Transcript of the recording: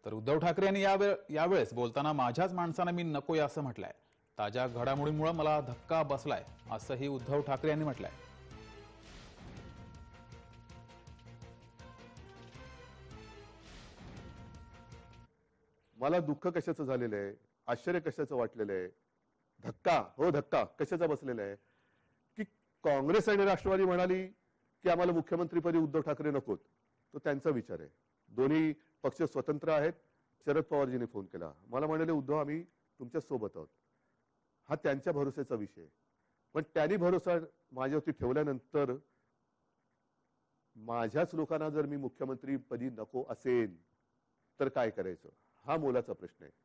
तर उद्धव ठाकरे यांनी यावेळेस बोलताना माझ्याच माणसांना मी नकोय असं म्हटलंय. ताज्या घडामोडींमुळे मला धक्का बसलाय असंही उद्धव ठाकरे यांनी म्हटलंय. मला दुःख कशाचं झालेलं आहे, आश्चर्य कशाचं वाटलेलं आहे, धक्का हो धक्का कशाचा बसलेला आहे की काँग्रेस आणि राष्ट्रवादी म्हणाली की आम्हाला मुख्यमंत्रीपदी उद्धव ठाकरे नकोत. तो त्यांचा विचार आहे. दोन्ही पक्ष स्वतंत्र आहेत. शरद पवारजींनी फोन केला, मला म्हणाले उद्धव आम्ही तुमच्या सोबत आहोत. हा त्यांच्या भरोश्याचा विषय. पण त्यांनी भरोसा माझ्यावरती ठेवल्यानंतर माझ्याच लोकांना जर मी मुख्यमंत्रीपदी नको असेल तर काय करायचं, हा मोलाचा प्रश्न आहे.